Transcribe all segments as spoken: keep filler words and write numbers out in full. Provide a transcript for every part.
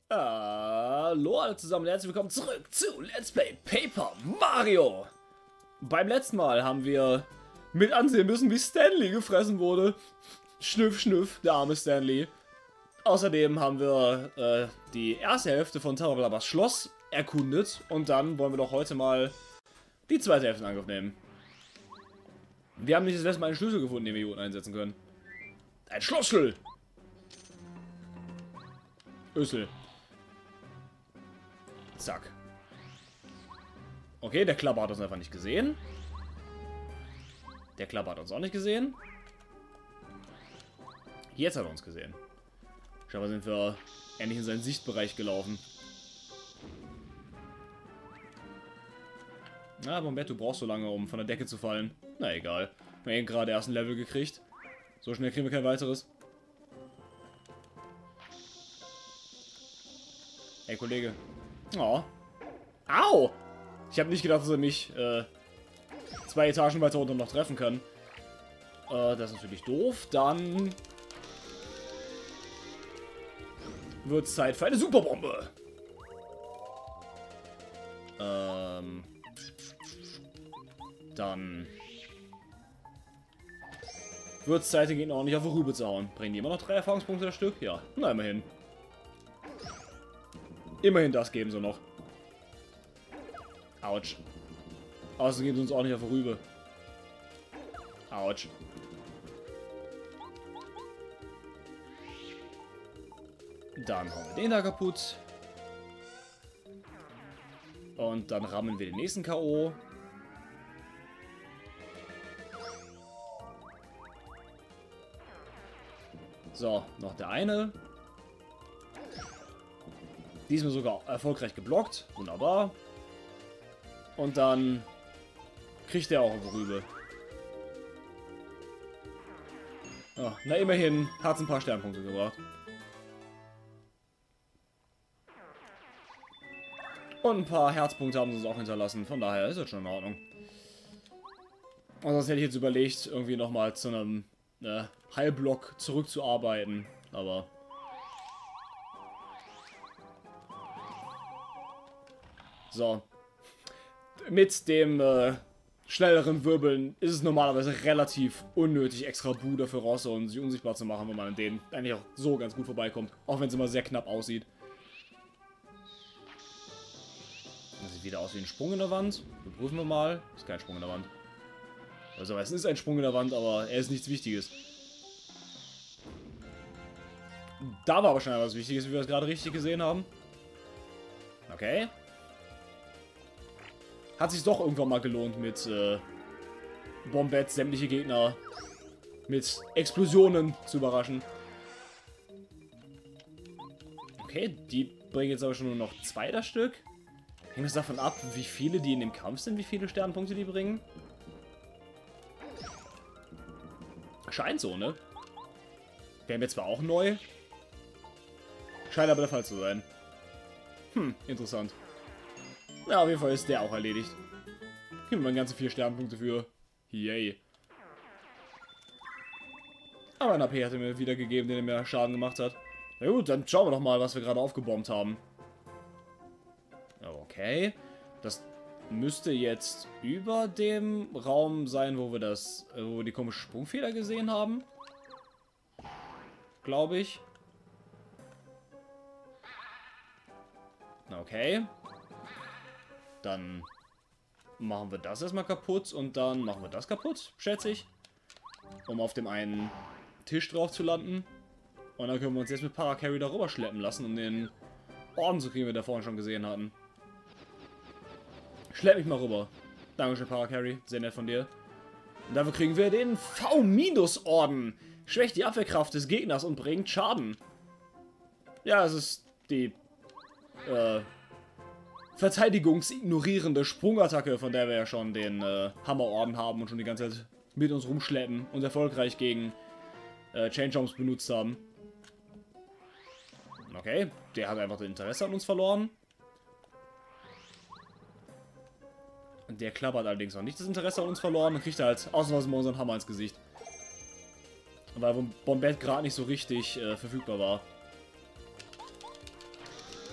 Hallo alle zusammen, herzlich willkommen zurück zu Let's Play Paper Mario. Beim letzten Mal haben wir mit ansehen müssen, wie Stanley gefressen wurde. Schnüff, schnüff, der arme Stanley. Außerdem haben wir äh, die erste Hälfte von Tarablabas Schloss erkundet. Und dann wollen wir doch heute mal die zweite Hälfte in Angriff nehmen. Wir haben nicht das letzte Mal einen Schlüssel gefunden, den wir hier unten einsetzen können. Ein Schlossschlüssel! Össel. Zack. Okay, der Klapper hat uns einfach nicht gesehen. Der Klapper hat uns auch nicht gesehen. Jetzt hat er uns gesehen. Scheinbar sind wir endlich in seinen Sichtbereich gelaufen. Na, Bombett, du brauchst so lange, um von der Decke zu fallen. Na egal. Wir haben gerade erst ein Level gekriegt. So schnell kriegen wir kein weiteres. Hey, Kollege. Oh. Au! Ich habe nicht gedacht, dass er mich äh, zwei Etagen weiter unten noch treffen kann. Äh, das ist natürlich doof. Dann wird es Zeit für eine Superbombe. Ähm. Dann wird es Zeit, den Gegner ordentlich auf die Rübe zu hauen. Bringen die immer noch drei Erfahrungspunkte das Stück? Ja. Na, immerhin. Immerhin das geben sie noch. Autsch. Außerdem geben sie uns auch nicht auf die Rübe. Autsch. Dann hauen wir den da kaputt. Und dann rammen wir den nächsten K O So, noch der eine. Diesmal sogar erfolgreich geblockt. Wunderbar. Und dann kriegt er auch eine Rübe. Oh, na, immerhin hat es ein paar Sternpunkte gebracht. Und ein paar Herzpunkte haben sie uns auch hinterlassen. Von daher ist das schon in Ordnung. Und sonst hätte ich jetzt überlegt, irgendwie nochmal zu einem äh, Heilblock zurückzuarbeiten. Aber so. Mit dem äh, schnelleren Wirbeln ist es normalerweise relativ unnötig, extra Bu dafür rauszuholen und sich unsichtbar zu machen, wenn man an denen eigentlich auch so ganz gut vorbeikommt. Auch wenn es immer sehr knapp aussieht. Das sieht wieder aus wie ein Sprung in der Wand. Überprüfen wir mal. Das ist kein Sprung in der Wand. Also es ist ein Sprung in der Wand, aber er ist nichts Wichtiges. Da war aber schon etwas Wichtiges, wie wir es gerade richtig gesehen haben. Okay. Hat sich doch irgendwann mal gelohnt, mit äh, Bombett sämtliche Gegner mit Explosionen zu überraschen. Okay, die bringen jetzt aber schon nur noch zwei das Stück. Hängt es davon ab, wie viele die in dem Kampf sind, wie viele Sternpunkte die bringen? Scheint so, ne? Wären wir zwar auch neu. Scheint aber der Fall zu sein. Hm, interessant. Ja, auf jeden Fall ist der auch erledigt. Kriegen wir ganze vier Sternpunkte für. Yay. Aber ein A P hat er mir wieder gegeben, den er mir Schaden gemacht hat. Na gut, dann schauen wir doch mal, was wir gerade aufgebombt haben. Okay. Das müsste jetzt über dem Raum sein, wo wir das, wo wir die komische Sprungfeder gesehen haben. Glaube ich. Okay. Dann machen wir das erstmal kaputt und dann machen wir das kaputt, schätze ich. Um auf dem einen Tisch drauf zu landen. Und dann können wir uns jetzt mit Paracarry darüber schleppen lassen, um den Orden zu kriegen, den wir da vorhin schon gesehen hatten. Schlepp mich mal rüber. Dankeschön, Paracarry. Sehr nett von dir. Und dafür kriegen wir den V-Orden. Schwächt die Abwehrkraft des Gegners und bringt Schaden. Ja, es ist die äh, verteidigungsignorierende Sprungattacke, von der wir ja schon den äh, Hammerorden haben und schon die ganze Zeit mit uns rumschleppen und erfolgreich gegen äh, Chain Jumps benutzt haben. Okay, der hat einfach das Interesse an uns verloren. Der Klapper allerdings noch nicht das Interesse an uns verloren und kriegt halt ausnahmsweise mal unseren Hammer ins Gesicht. Weil Bombett gerade nicht so richtig äh, verfügbar war.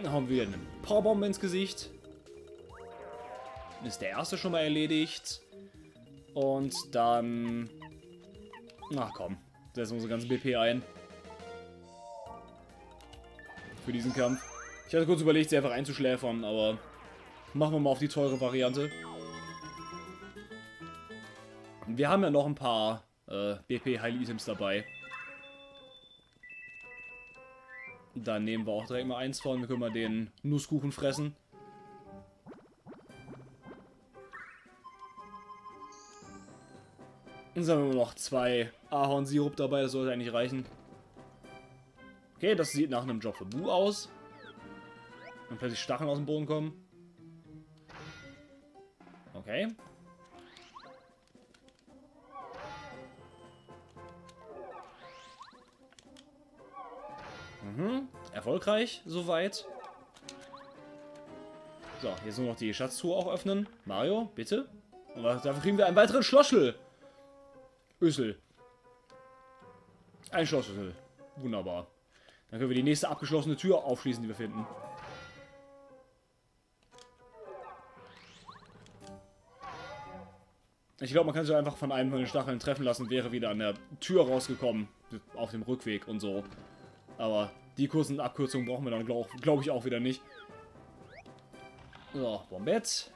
Dann haben wir eine Powerbombe ins Gesicht. Ist der erste schon mal erledigt. Und dann... Ach komm, setzen wir unsere ganzen B P ein. Für diesen Kampf. Ich hatte kurz überlegt, sie einfach einzuschläfern, aber... Machen wir mal auf die teure Variante. Wir haben ja noch ein paar äh, B P-Heil-Items dabei. Dann nehmen wir auch direkt mal eins von. Wir können mal den Nusskuchen fressen. Dann haben wir noch zwei Ahornsirup dabei. Das sollte eigentlich reichen. Okay, das sieht nach einem Job für Bu aus. Und plötzlich Stacheln aus dem Boden kommen. Okay. Mhm. Erfolgreich, soweit. So, jetzt nur noch die Schatztruhe auch öffnen. Mario, bitte. Und dafür kriegen wir einen weiteren Schlossschlüssel. Ösel. Ein Schlossschlüssel. Wunderbar. Dann können wir die nächste abgeschlossene Tür aufschließen, die wir finden. Ich glaube, man kann sich einfach von einem von den Stacheln treffen lassen, wäre wieder an der Tür rausgekommen. Auf dem Rückweg und so. Aber die kurzen Abkürzungen brauchen wir dann, glaube glaub ich, auch wieder nicht. So, Bombett.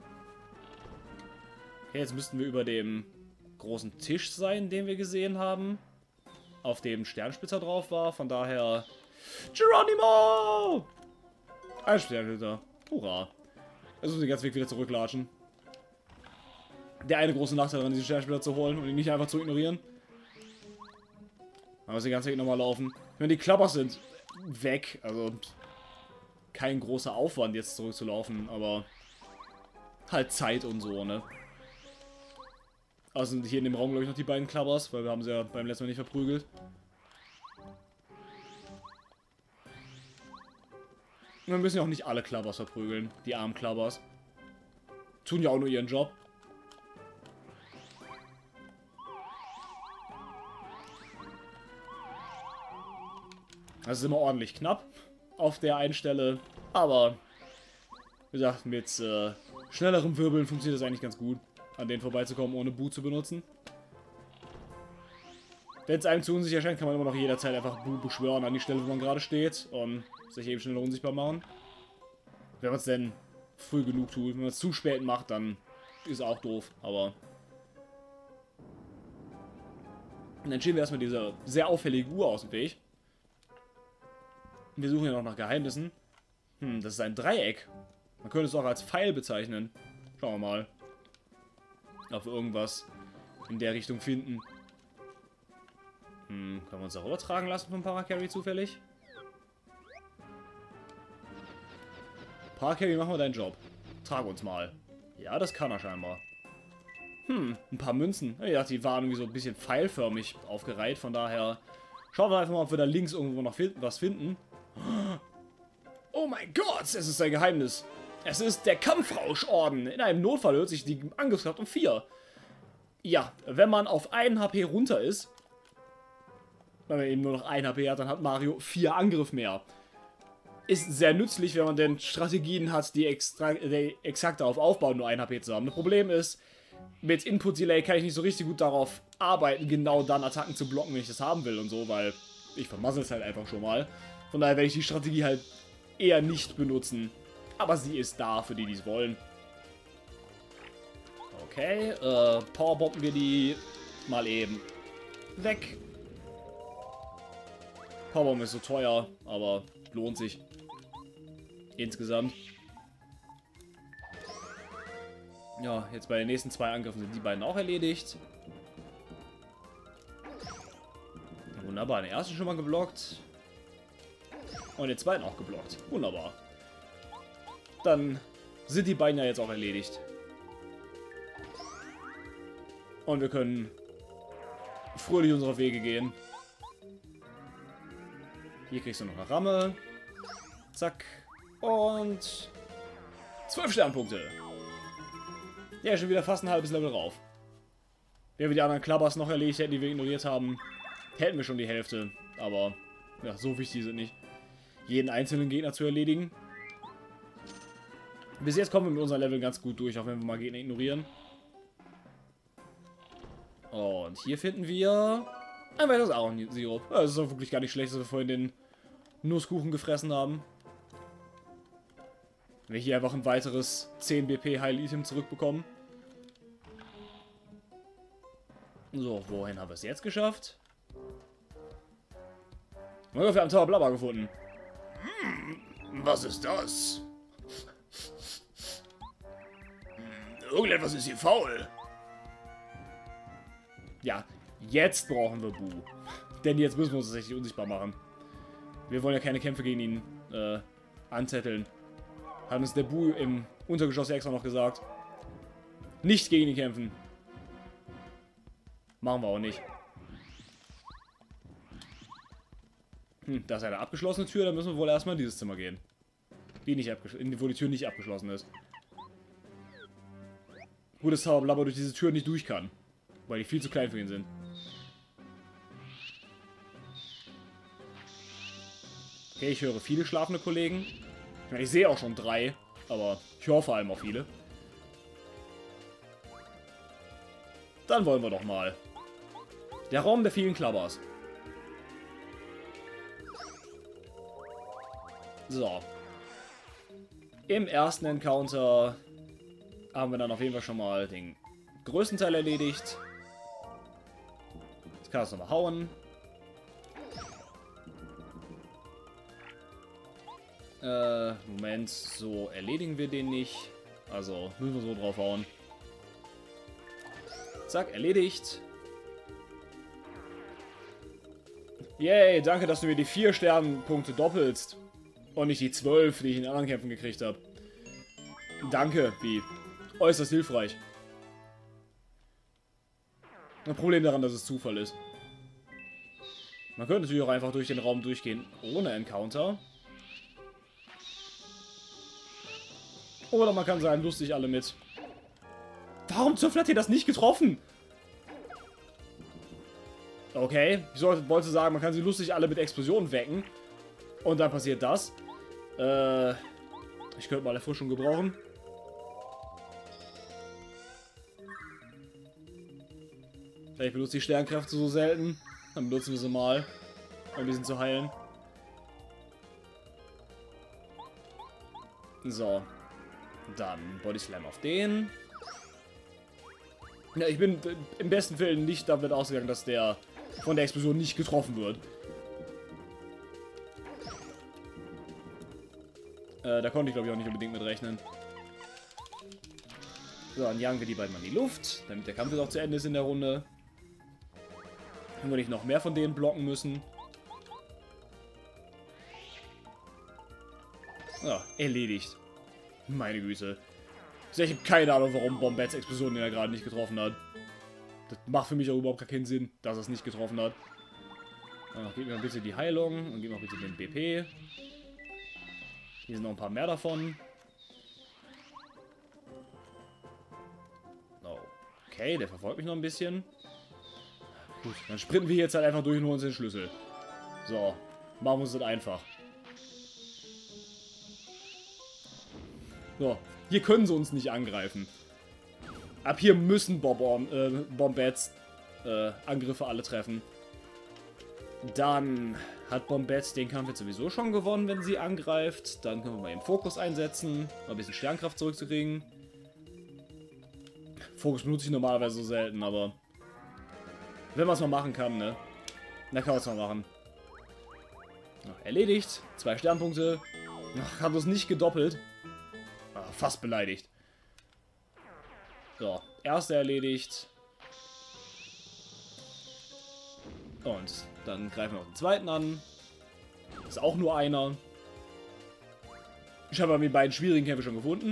Okay, jetzt müssten wir über dem großen Tisch sein, den wir gesehen haben. Auf dem Sternspitzer drauf war. Von daher... Geronimo! Ein Sternspitzer. Hurra. Jetzt müssen wir den ganzen Weg wieder zurücklatschen. Der eine große Nachteil daran, diesen Sternspitzer zu holen und ihn nicht einfach zu ignorieren. Aber die ganze Zeit nochmal laufen. Wenn die Klappers sind, weg. Also kein großer Aufwand jetzt zurückzulaufen, aber halt Zeit und so, ne? Also sind hier in dem Raum, glaube ich, noch die beiden Klappers, weil wir haben sie ja beim letzten Mal nicht verprügelt. Und wir müssen ja auch nicht alle Klappers verprügeln, die armen Klappers. Tun ja auch nur ihren Job. Das ist immer ordentlich knapp auf der einen Stelle, aber wie gesagt, mit äh, schnellerem Wirbeln funktioniert das eigentlich ganz gut, an denen vorbeizukommen, ohne Bu zu benutzen. Wenn es einem zu unsicher erscheint, kann man immer noch jederzeit einfach Bu beschwören an die Stelle, wo man gerade steht und sich eben schneller unsichtbar machen. Wenn man es denn früh genug tut. Wenn man es zu spät macht, dann ist auch doof, aber... Und dann schieben wir erstmal diese sehr auffällige Uhr aus dem Weg. Wir suchen ja noch nach Geheimnissen. Hm, das ist ein Dreieck. Man könnte es auch als Pfeil bezeichnen. Schauen wir mal. Ob wir irgendwas in der Richtung finden. Hm, können wir uns auch übertragen lassen vom Paracarry zufällig? Paracarry, machen wir deinen Job. Trag uns mal. Ja, das kann er scheinbar. Hm, ein paar Münzen. Ich dachte, die waren irgendwie so ein bisschen pfeilförmig aufgereiht. Von daher schauen wir einfach mal, ob wir da links irgendwo noch was finden. Oh mein Gott, es ist ein Geheimnis. Es ist der Kampfrauschorden. In einem Notfall hört sich die Angriffskraft um vier. Ja, wenn man auf ein H P runter ist, wenn man eben nur noch ein H P hat, dann hat Mario vier Angriff mehr. Ist sehr nützlich, wenn man denn Strategien hat, die, extra, die exakt darauf aufbauen, nur ein H P zu haben. Das Problem ist, mit Input Delay kann ich nicht so richtig gut darauf arbeiten, genau dann Attacken zu blocken, wenn ich das haben will und so, weil ich vermassel es halt einfach schon mal. Von daher werde ich die Strategie halt eher nicht benutzen. Aber sie ist da, für die, die es wollen. Okay, äh, powerbomben wir die mal eben weg. Powerbomb ist so teuer, aber lohnt sich. Insgesamt. Ja, jetzt bei den nächsten zwei Angriffen sind die beiden auch erledigt. Wunderbar, den ersten schon mal geblockt. Und den zweiten auch geblockt. Wunderbar. Dann sind die beiden ja jetzt auch erledigt. Und wir können fröhlich unsere Wege gehen. Hier kriegst du noch eine Ramme. Zack. Und zwölf Sternpunkte. Ja, schon wieder fast ein halbes Level rauf. Wenn wir die anderen Klappers noch erledigt hätten, die wir ignoriert haben, hätten wir schon die Hälfte. Aber ja, so wichtig sind nicht. jeden einzelnen Gegner zu erledigen. Bis jetzt kommen wir mit unserem Level ganz gut durch, auch wenn wir mal Gegner ignorieren. Und hier finden wir ein weiteres Ahornsirup. Das ist auch wirklich gar nicht schlecht, dass wir vorhin den Nusskuchen gefressen haben. Wenn wir hier einfach ein weiteres zehn B P Heil-Item zurückbekommen. So, wohin haben wir es jetzt geschafft? Wir haben Tower Blabber gefunden. Hm, was ist das? Hm, irgendetwas ist hier faul. Ja, jetzt brauchen wir Bu. Denn jetzt müssen wir uns tatsächlich unsichtbar machen. Wir wollen ja keine Kämpfe gegen ihn äh, anzetteln. Hat uns der Bu im Untergeschoss extra noch gesagt. Nicht gegen ihn kämpfen. Machen wir auch nicht. Hm, da ist eine abgeschlossene Tür, dann müssen wir wohl erstmal in dieses Zimmer gehen. Die nicht abgeschlossen, wo die Tür nicht abgeschlossen ist. Gut, dass Tower Blabber durch diese Tür nicht durch kann. Weil die viel zu klein für ihn sind. Okay, ich höre viele schlafende Kollegen. Ich meine, ich sehe auch schon drei, aber ich höre vor allem auch viele. Dann wollen wir doch mal. Der Raum der vielen Klappers. So. Im ersten Encounter haben wir dann auf jeden Fall schon mal den größten Teil erledigt. Jetzt kann er es nochmal hauen. Äh, Moment, so erledigen wir den nicht. Also müssen wir so drauf hauen. Zack, erledigt. Yay, danke, dass du mir die vier Sternpunkte doppelst. Und nicht die zwölf, die ich in anderen Kämpfen gekriegt habe. Danke, wie äußerst hilfreich. Ein Problem daran, dass es Zufall ist. Man könnte natürlich auch einfach durch den Raum durchgehen ohne Encounter. Oder man kann sagen, lustig alle mit. Warum zur Hölle hat ihr das nicht getroffen? Okay, ich sollte, wollte sagen, man kann sie lustig alle mit Explosionen wecken. Und dann passiert das. Äh, ich könnte mal Erfrischung gebrauchen. Ich benutze die Sternkräfte so selten. Dann benutzen wir sie mal, um diesen zu heilen. So. Dann Body Slam auf den. Ja, ich bin im besten Fall nicht damit ausgegangen, dass der von der Explosion nicht getroffen wird. Äh, da konnte ich, glaube ich, auch nicht unbedingt mit rechnen. So, dann jagen wir die beiden mal in die Luft, damit der Kampf jetzt auch zu Ende ist in der Runde. Wenn wir nicht noch mehr von denen blocken müssen. Ja, erledigt. Meine Güte. Ich habe keine Ahnung, warum Bombets Explosion den er gerade nicht getroffen hat. Das macht für mich auch überhaupt gar keinen Sinn, dass er es nicht getroffen hat. Ach, gib mir bitte die Heilung und gib mir bitte den B P. Hier sind noch ein paar mehr davon. Okay, der verfolgt mich noch ein bisschen. Gut, dann sprinten wir jetzt halt einfach durch und holen uns den Schlüssel. So, machen wir uns das einfach. So, hier können sie uns nicht angreifen. Ab hier müssen Bob äh, Bombets äh, Angriffe alle treffen. Dann hat Bombette den Kampf jetzt sowieso schon gewonnen, wenn sie angreift. Dann können wir mal den Fokus einsetzen, um ein bisschen Sternkraft zurückzukriegen. Fokus benutze ich normalerweise so selten, aber wenn man es mal machen kann, ne? Dann kann man es mal machen. Ach, erledigt. Zwei Sternpunkte. Ach, hat uns nicht gedoppelt. Ach, fast beleidigt. So, erster erledigt. Und dann greifen wir auch den zweiten an. Das ist auch nur einer. Ich habe aber die beiden schwierigen Kämpfe schon gefunden.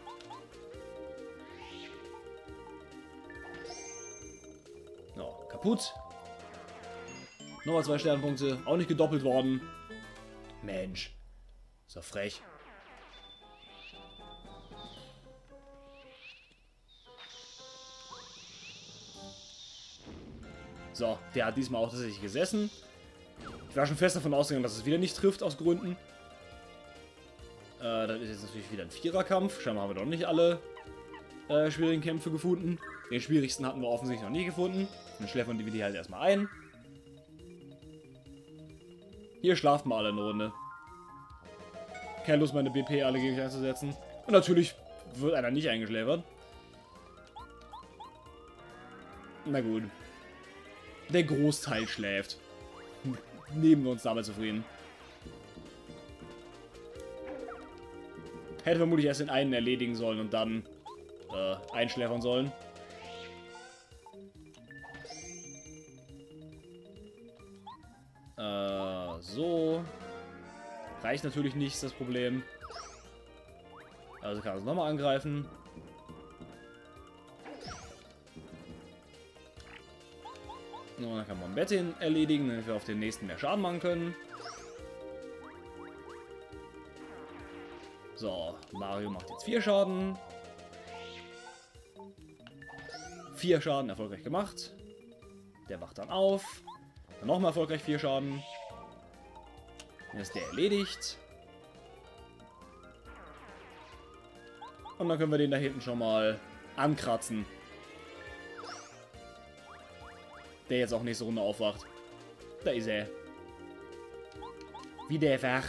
So, kaputt. Nochmal zwei Sternpunkte. Auch nicht gedoppelt worden. Mensch. Ist doch frech. So, der hat diesmal auch tatsächlich gesessen. Ich war schon fest davon ausgegangen, dass es wieder nicht trifft, aus Gründen. Äh, das ist jetzt natürlich wieder ein Viererkampf. Scheinbar haben wir doch nicht alle äh, schwierigen Kämpfe gefunden. Den schwierigsten hatten wir offensichtlich noch nie gefunden. Dann schläfern wir die halt erstmal ein. Hier schlafen wir alle eine Runde. Keine Lust, meine B P alle gegen mich einzusetzen. Und natürlich wird einer nicht eingeschläfert. Na gut. Der Großteil schläft. Nehmen wir uns damit zufrieden. Hätte vermutlich erst den einen erledigen sollen und dann äh, einschläfern sollen. Äh, so. Reicht natürlich nicht, ist das Problem. Also kann er es nochmal angreifen. Und dann kann man Bettin erledigen, damit wir auf den nächsten mehr Schaden machen können. So, Mario macht jetzt vier Schaden. Vier Schaden erfolgreich gemacht. Der wacht dann auf. Dann nochmal erfolgreich vier Schaden. Dann ist der erledigt. Und dann können wir den da hinten schon mal ankratzen. Der jetzt auch nächste Runde aufwacht. Da ist er. Wie der wach.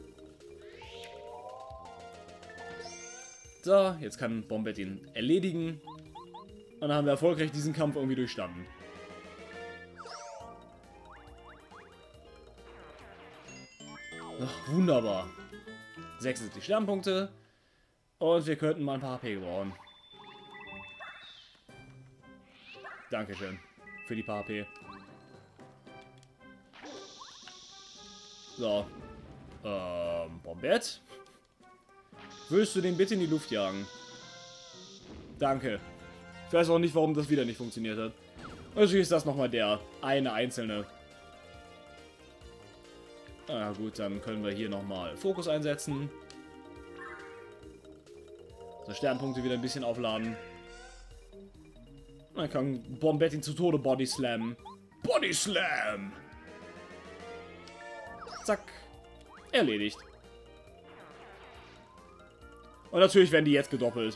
So, jetzt kann Bombett ihn erledigen. Und dann haben wir erfolgreich diesen Kampf irgendwie durchstanden. Ach, wunderbar. sechsundsiebzig Sternpunkte. Und wir könnten mal ein paar H P gebrauchen. Dankeschön für die paar H P. So. Ähm, Bombett. Würdest du den bitte in die Luft jagen? Danke. Ich weiß auch nicht, warum das wieder nicht funktioniert hat. Und natürlich ist das nochmal der eine einzelne. Na gut, dann können wir hier nochmal Fokus einsetzen. So, Sternpunkte wieder ein bisschen aufladen. Dann kann Bombett ihn zu Tode Body Slam. Body Slam! Zack. Erledigt. Und natürlich werden die jetzt gedoppelt.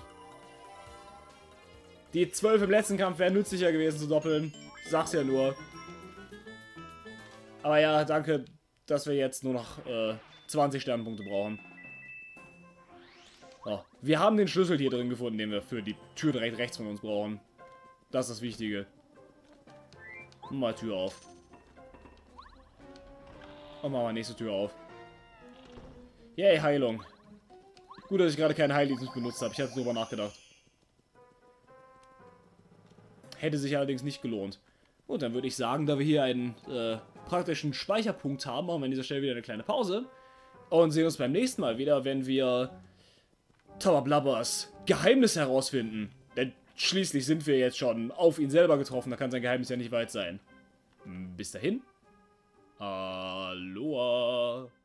Die zwölf im letzten Kampf wären nützlicher gewesen zu doppeln. Sag's ja nur. Aber ja, danke, dass wir jetzt nur noch äh, zwanzig Sternpunkte brauchen. So, wir haben den Schlüssel hier drin gefunden, den wir für die Tür direkt rechts von uns brauchen. Das ist das Wichtige. Mal Tür auf. Und machen wir nächste Tür auf. Yay, Heilung. Gut, dass ich gerade keinen Heildienst benutzt habe. Ich hatte darüber nachgedacht. Hätte sich allerdings nicht gelohnt. Gut, dann würde ich sagen, da wir hier einen äh, praktischen Speicherpunkt haben, machen wir an dieser Stelle wieder eine kleine Pause. Und sehen uns beim nächsten Mal wieder, wenn wir Tower Blubbers Geheimnis herausfinden. Denn schließlich sind wir jetzt schon auf ihn selber getroffen. Da kann sein Geheimnis ja nicht weit sein. Bis dahin. Aloha.